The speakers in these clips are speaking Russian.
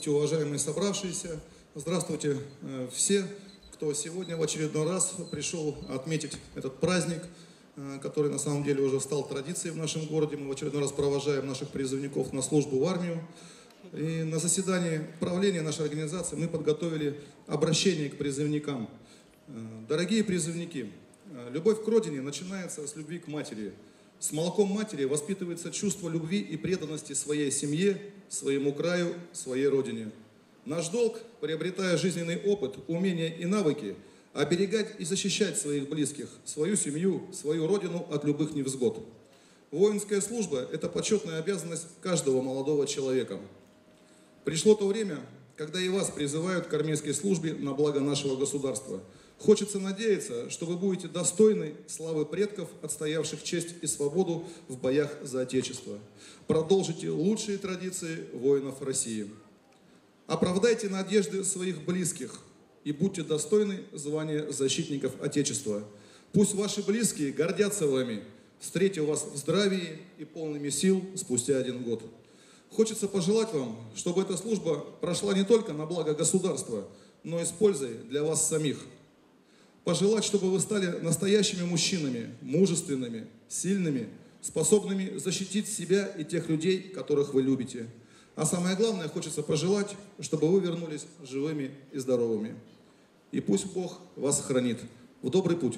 Здравствуйте, уважаемые собравшиеся. Здравствуйте все, кто сегодня в очередной раз пришел отметить этот праздник, который на самом деле уже стал традицией в нашем городе. Мы в очередной раз провожаем наших призывников на службу в армию. И на заседании правления нашей организации мы подготовили обращение к призывникам. Дорогие призывники, любовь к родине начинается с любви к матери. С молоком матери воспитывается чувство любви и преданности своей семье, своему краю, своей родине. Наш долг, приобретая жизненный опыт, умения и навыки, оберегать и защищать своих близких, свою семью, свою родину от любых невзгод. Воинская служба – это почетная обязанность каждого молодого человека. Пришло то время, когда и вас призывают к армейской службе на благо нашего государства. Хочется надеяться, что вы будете достойны славы предков, отстоявших честь и свободу в боях за Отечество. Продолжите лучшие традиции воинов России. Оправдайте надежды своих близких и будьте достойны звания защитников Отечества. Пусть ваши близкие гордятся вами, встретив вас в здравии и полными сил спустя 1 год. Хочется пожелать вам, чтобы эта служба прошла не только на благо государства, но и с пользой для вас самих. Пожелать, чтобы вы стали настоящими мужчинами, мужественными, сильными, способными защитить себя и тех людей, которых вы любите. А самое главное, хочется пожелать, чтобы вы вернулись живыми и здоровыми. И пусть Бог вас хранит. В добрый путь.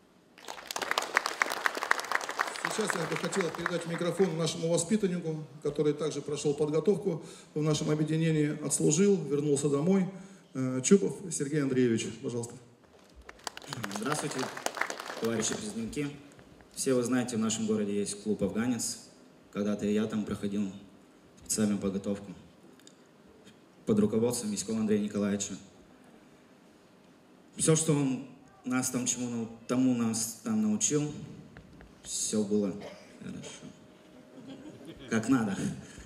Сейчас я бы хотел передать микрофон нашему воспитаннику, который также прошел подготовку в нашем объединении, отслужил, вернулся домой. Чубов Сергей Андреевич, пожалуйста. Здравствуйте, товарищи призывники. Все вы знаете, в нашем городе есть клуб «Афганец». Когда-то и я там проходил специальную подготовку под руководством Миськова Андрея Николаевича. Все, что он нас там нас там научил, все было хорошо. Как надо.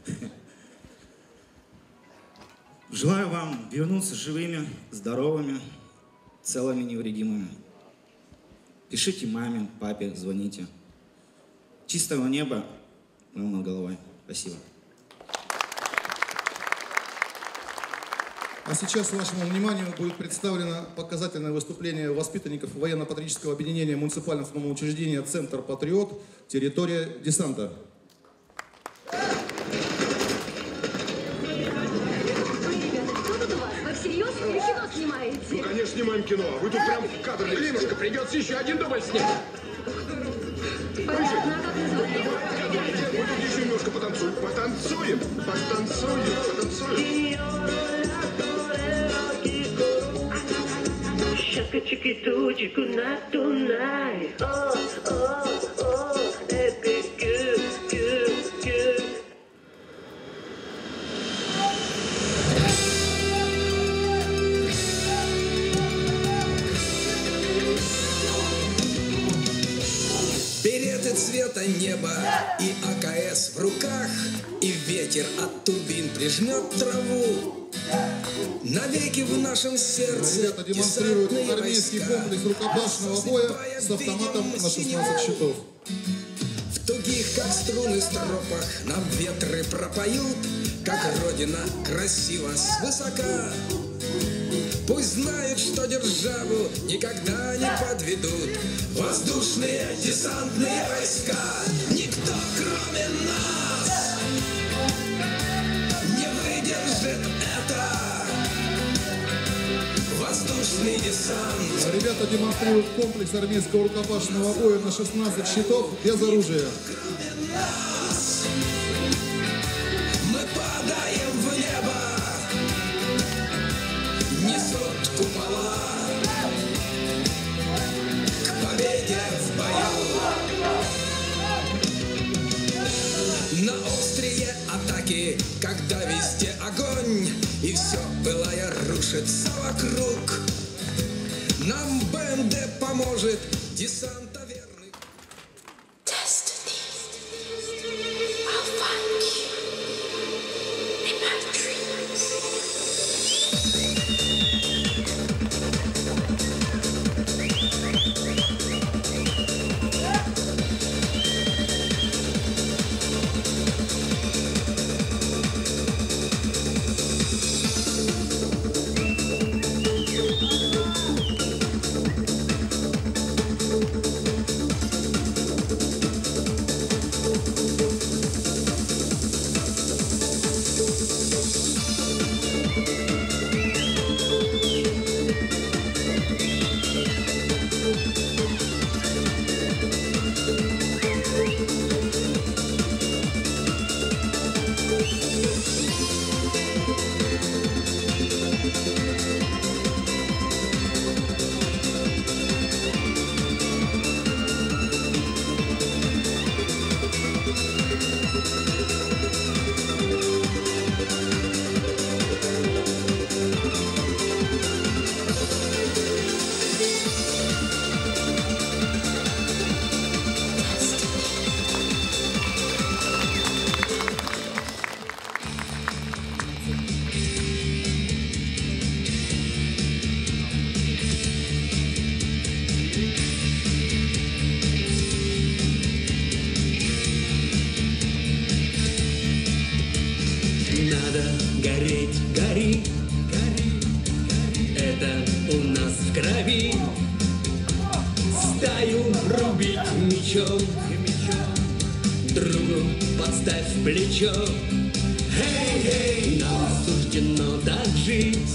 Желаю вам вернуться живыми, здоровыми, целыми, невредимыми. Пишите маме, папе, звоните. Чистого неба над головой. Спасибо. А сейчас вашему вниманию будет представлено показательное выступление воспитанников военно-патриотического объединения муниципального автономного учреждения «Центр Патриот», территория десанта. Ну, конечно, снимаем кино. Вы тут прям в кадр. Климушка, придется еще 1 дубль снять. Давайте еще немножко потанцуем. Потанцуем. Цвета неба и АКС в руках, и ветер от турбин прижмет траву. Навеки в нашем сердце ребята демонстрируют армейский комплекс рукопашного боя с автоматом на 16 щитов. В тугих, как струны, стропах нам ветры пропоют, как Родина красиво свысока. Пусть знают, что державу никогда не подведут воздушные десантные войска. Никто, кроме нас, не выдержит это. Воздушный десант. Ребята демонстрируют комплекс армейского рукопашного боя на 16 щитов без оружия. Мы падаем в небо. Несут купола к победе в бою. На острие атаки, когда везде огонь, и все пылая рушится вокруг, нам БНД поможет десанта верных. Надо гореть, гори, это у нас в крови. Стаю рубить мечом, другу подставь плечо. Эй, нам суждено так жить,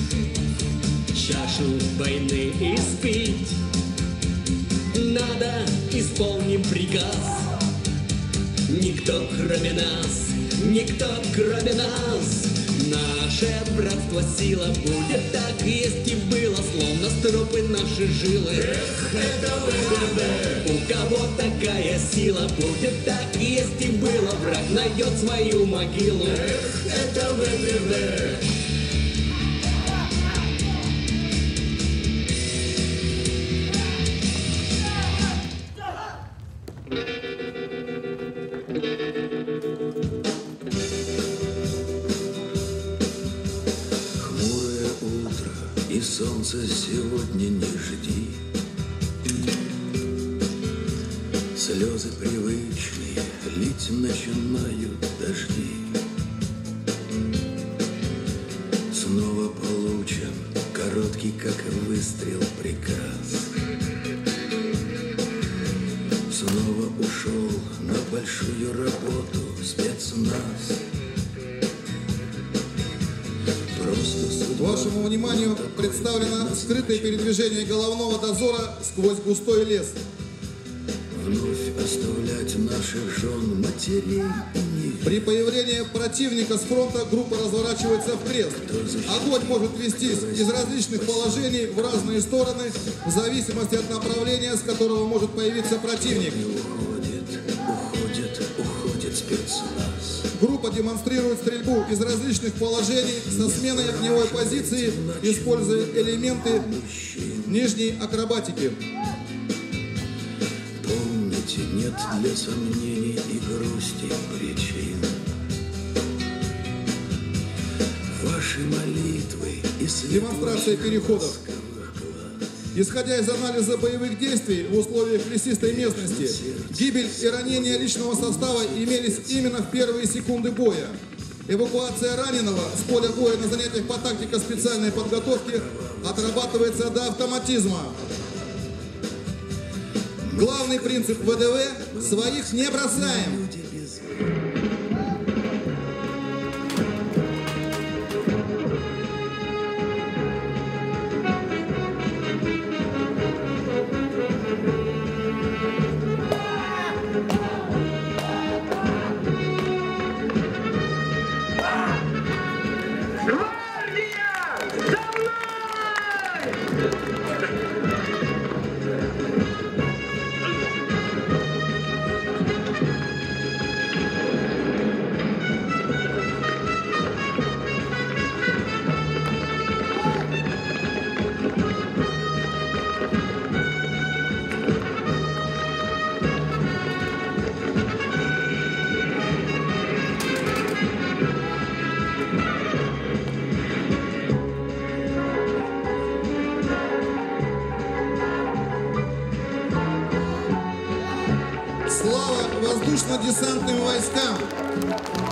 чашу войны испить. Надо исполним приказ, никто кроме нас, никто кроме нас. Наше братство сила будет, так есть и было, словно стропы наши жилы. Эх, это ВДВ. У кого такая сила будет, так есть и было, враг найдет свою могилу. Эх, это ВДВ. И солнца сегодня не жди. Слезы привычные лить начинают дожди. Снова получен короткий, как выстрел, приказ. Снова ушел на большую работу спецназ. Вашему вниманию представлено скрытое передвижение головного дозора сквозь густой лес. Вновь оставлять наших жен, матерей и них. При появлении противника с фронта группа разворачивается в крест. Огонь может вестись из различных положений в разные стороны, в зависимости от направления, с которого может появиться противник. Уходит спецназ. Группа демонстрирует стрельбу из различных положений со сменой огневой позиции, используя элементы нижней акробатики. Помните, нет для сомнений и грусти причин. Ваши молитвы и демонстрация переходов. Исходя из анализа боевых действий в условиях лесистой местности, гибель и ранения личного состава имелись именно в первые секунды боя. Эвакуация раненого с поля боя на занятиях по тактико-специальной подготовке отрабатывается до автоматизма. Главный принцип ВДВ – своих не бросаем. Слава воздушно-десантным войскам!